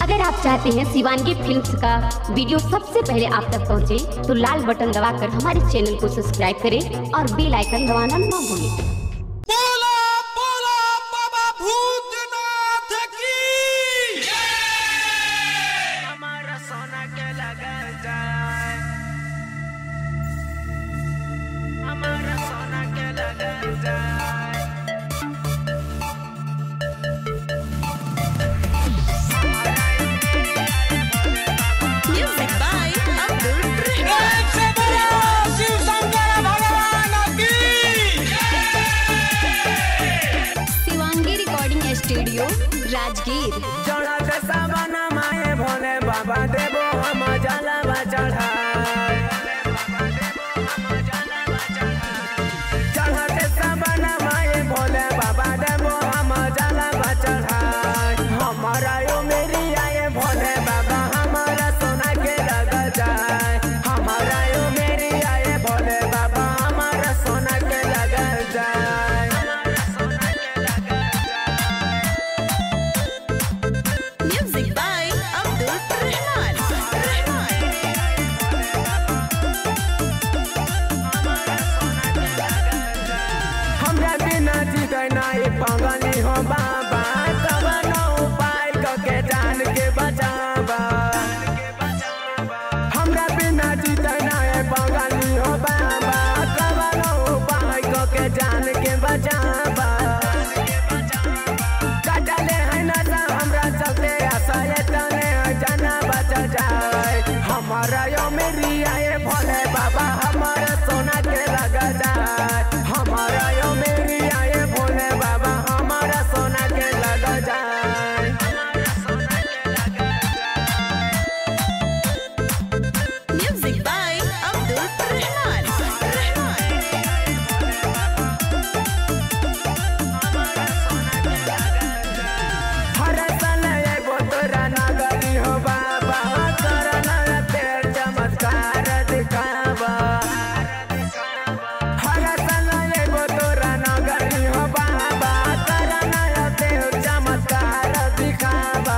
अगर आप चाहते हैं शिवांगी फिल्म्स का वीडियो सबसे पहले आप तक पहुंचे, तो लाल बटन दबाकर हमारे चैनल को सब्सक्राइब करें और बेल आइकन दबाना ना भूलें। स्टूडियो राजगीर चढ़त सावन माए भोले बाबा देवो हम जलवा चढ़ाए। चढ़त सावन माए भोले बाबा देवो हम जलवा चढ़ाए। हमारा यो मेरी आए भोले बाबा हमारा सोना के लग जाए। हमारा यो मेरी आए भोले बाबा हमारा सोना के लग जाए। पंगली हो बाबा तब न उपाय के जान के बचावा। हमरा बिना जीते ना पंगली हो बाबा तब न उपाय के जान के बचावा। कटले है नशा हमरा चलते आशा तने जाना बच जाए। हमारा यो मेरी आए भोले बाबा हमारा सोना के लग जाए। हमारा यो मेरी आए भोले बाबा हमारा सोना के लग जाए। Music by Abdul Rahman. हर साल एगो तोरा नगरी हो बाबा करना तेर चमत्कार दिखावा। हर साल एगो तोरा नगरी हो बाबा करना तेर चमत्कार दिखावा।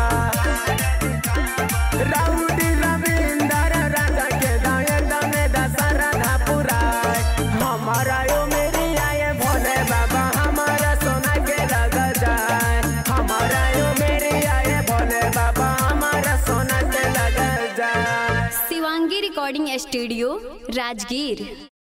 राउडी रविंदर राजा के दाए दाने दशरथा पुराए। हमारा यो मेरी आए भोले बाबा हमारा सोना के लग जाए। हमारा यो मेरी आए भोले बाबा हमारा सोना के लग जाए। Shivangi recording studio Rajgir.